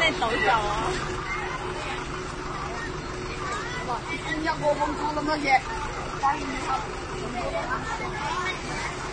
在抖脚啊！ 人家我们做那么些，